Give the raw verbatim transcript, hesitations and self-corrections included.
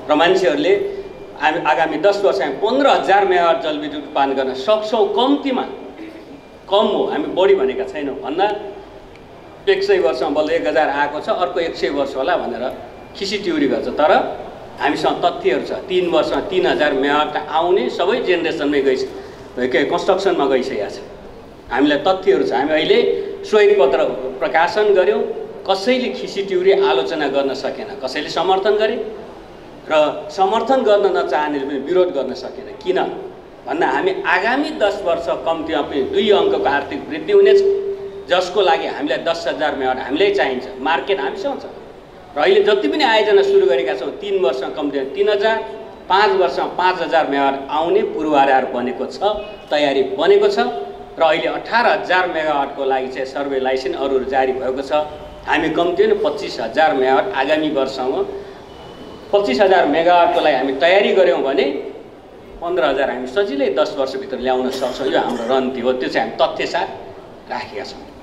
र मान्छेहरूले हामी आगामी दस वर्षमा पन्ध्र हजार मेगावाट जलविद्युत उत्पादन गर्न सक्छौँ। कम्तीमा कम हो, हामी बढी भनेका छैनौँ। भन्दा एक सय वर्षमा बल्ल एक हजार आएको छ, अर्को एक सय वर्ष होला भनेर खिसी टिउरी गर्छ। तर हामीसँग तथ्यहरू छ, तीन वर्षमा तीन हजार मेगावाट आउने सबै जेनेरेसनमै गइस के कन्स्ट्रक्सनमा गइसकेको छ। हामीलाई तथ्यहरू छ। हामी अहिले श्वेतपत्र प्रकाशन गऱ्यौँ, कसैले खिसी टिउरी आलोचना गर्न सकेन, कसैले समर्थन गरे र समर्थन गर्न नचाहनेले पनि विरोध गर्न सकेन। किन भन्दा हामी आगामी दस वर्ष कम्तीमा पनि दुई अङ्कको आर्थिक वृद्धि हुनेछ, जसको लागि हामीलाई दस हजार मेगावाट हामीलाई चाहिन्छ। मार्केट हामीसँग छ र अहिले जति पनि आयोजना सुरु गरेका छौँ तीन वर्षमा कम्तीमा तीन हजार, पाँच वर्षमा पाँच हजार मेगावाट आउने पूर्वाधार बनेको छ, तयारी बनेको छ र अहिले अठार हजार मेगावाटको लागि चाहिँ सर्वे लाइसेन्स अरू जारी भएको छ। हामी कम्तीमा पच्चिस हजार मेगावाट आगामी वर्षमा पच्चिस हजार मेगावाटको लागि हामी तयारी गऱ्यौँ भने पन्ध्र हजार हामी सजिलै दस वर्षभित्र ल्याउन सक्छौँ। यो हाम्रो रणनीति हो, त्यो चाहिँ हामी तथ्यसाथ राखेका छौँ।